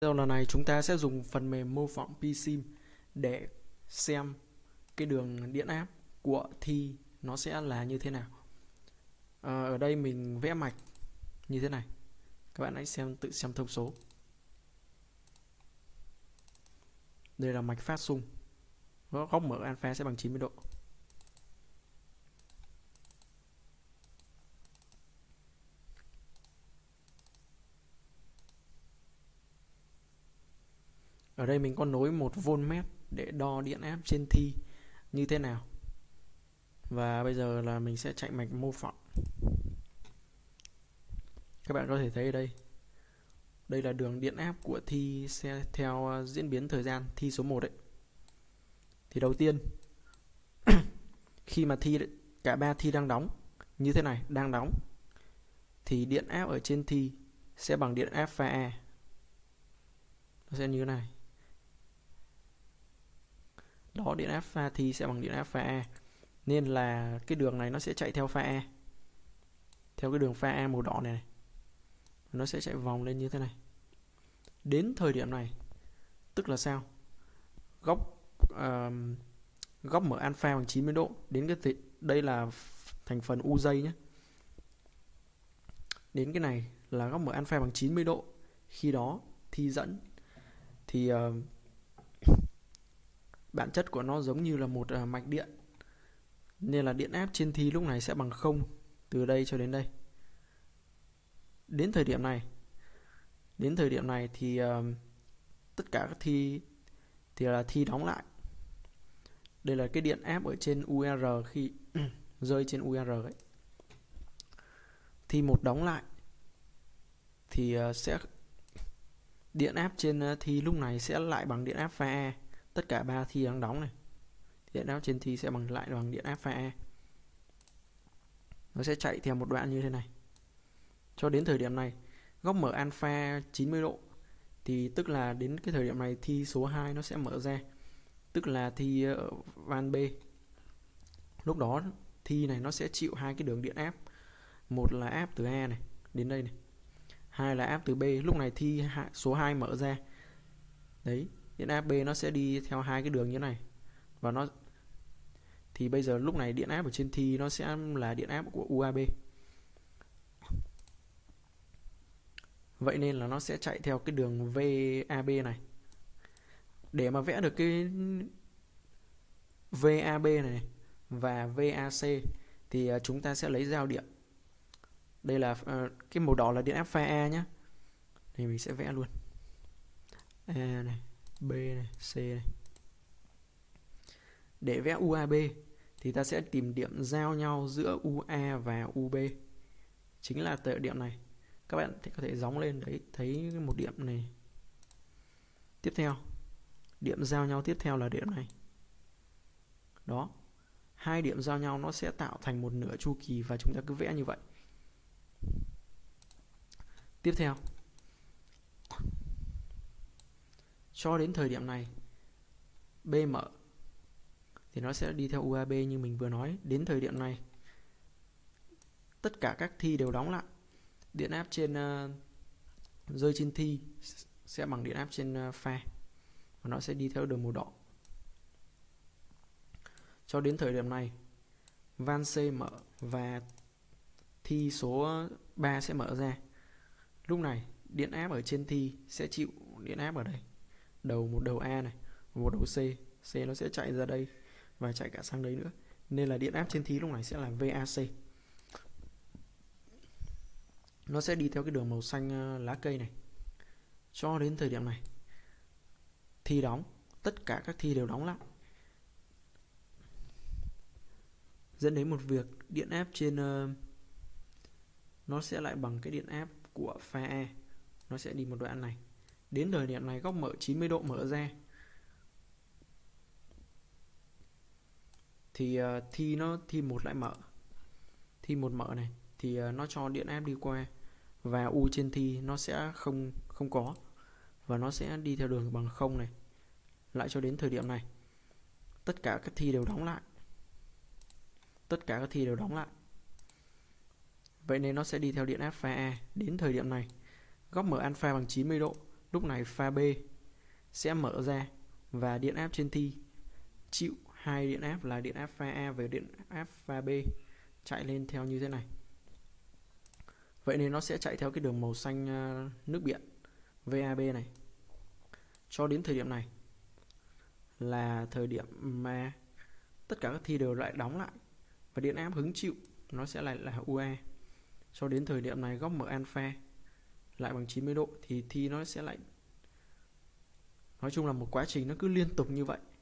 Lần này chúng ta sẽ dùng phần mềm mô phỏng psim để xem cái đường điện áp của thi nó sẽ là như thế nào. Ở đây mình vẽ mạch như thế này, các bạn hãy tự xem thông số. Đây là mạch phát xung, góc mở alpha sẽ bằng 90 độ. Ở đây mình có nối một voltmet để đo điện áp trên thi như thế nào. Và bây giờ là mình sẽ chạy mạch mô phỏng. Các bạn có thể thấy ở đây, đây là đường điện áp của thi sẽ theo diễn biến thời gian thi số 1 đấy. Thì đầu tiên khi mà cả ba thi đang đóng như thế này, đang đóng, thì điện áp ở trên thi sẽ bằng điện áp pha A. Nó sẽ như thế này. Đó, điện áp pha thi sẽ bằng điện áp pha A. Nên là cái đường này nó sẽ chạy theo pha A, theo cái đường pha A màu đỏ này, nó sẽ chạy vòng lên như thế này. Đến thời điểm này, tức là sao? Góc mở alpha bằng 90 độ. Đến cái đây là thành phần u dây nhé. Đến cái này là góc mở alpha bằng 90 độ. Khi đó thi dẫn thì bản chất của nó giống như là một mạch điện, nên là điện áp trên thi lúc này sẽ bằng 0 từ đây cho đến đây. Đến thời điểm này thì tất cả các thi thì là thi đóng lại. Đây là cái điện áp ở trên UR khi rơi trên UR ấy. Thi 1 đóng lại thì sẽ điện áp trên thi lúc này sẽ lại bằng điện áp pha A. Tất cả ba thi đang đóng này, điện áp trên thi sẽ lại bằng điện áp pha A. Nó sẽ chạy theo một đoạn như thế này. Cho đến thời điểm này, góc mở alpha 90 độ thì tức là đến cái thời điểm này thi số 2 nó sẽ mở ra, tức là thi ở van B. Lúc đó thi này nó sẽ chịu hai cái đường điện áp. Một là áp từ A này đến đây này, hai là áp từ B. Lúc này thi số 2 mở ra. Đấy, điện áp B nó sẽ đi theo hai cái đường như thế này. Và nó thì bây giờ lúc này điện áp ở trên thi nó sẽ là điện áp của UAB. Vậy nên là nó sẽ chạy theo cái đường VAB này. Để mà vẽ được cái VAB này và VAC thì chúng ta sẽ lấy giao điểm. Đây là cái màu đỏ là điện áp pha A nhé. Thì mình sẽ vẽ luôn A này, B này, C này. Để vẽ UAB thì ta sẽ tìm điểm giao nhau giữa UA và UB, chính là từ điểm này. Các bạn có thể gióng lên đấy, thấy một điểm này. Tiếp theo, điểm giao nhau tiếp theo là điểm này. Đó, hai điểm giao nhau nó sẽ tạo thành một nửa chu kỳ và chúng ta cứ vẽ như vậy. Tiếp theo, cho đến thời điểm này B mở thì nó sẽ đi theo UAB như mình vừa nói. Đến thời điểm này tất cả các thi đều đóng lại. Điện áp trên rơi trên thi sẽ bằng điện áp trên pha, và nó sẽ đi theo đường màu đỏ. Cho đến thời điểm này van C mở và thi số 3 sẽ mở ra. Lúc này điện áp ở trên thi sẽ chịu điện áp ở đây, một đầu A này, một đầu C. C nó sẽ chạy ra đây và chạy cả sang đấy nữa. Nên là điện áp trên thi lúc này sẽ là VAC. Nó sẽ đi theo cái đường màu xanh lá cây này. Cho đến thời điểm này thi đóng, tất cả các thi đều đóng lại, dẫn đến một việc điện áp trên nó sẽ lại bằng cái điện áp của pha A. Nó sẽ đi một đoạn này. Đến thời điểm này góc mở 90 độ mở ra thì thi 1 lại mở. Thi 1 mở này thì nó cho điện áp đi qua, và U trên thi nó sẽ không có, và nó sẽ đi theo đường bằng 0 này. Lại cho đến thời điểm này tất cả các thi đều đóng lại. Vậy nên nó sẽ đi theo điện áp pha A. Đến thời điểm này góc mở alpha bằng 90 độ lúc này pha B sẽ mở ra và điện áp trên thi chịu hai điện áp là điện áp pha A và điện áp pha B chạy lên theo như thế này. Vậy nên nó sẽ chạy theo cái đường màu xanh nước biển VAB này. Cho đến thời điểm này là thời điểm mà tất cả các thi đều lại đóng lại và điện áp hứng chịu nó sẽ lại là UA. Cho đến thời điểm này góc mở alpha lại bằng 90 độ thì thi nó sẽ lại, nói chung là một quá trình nó cứ liên tục như vậy.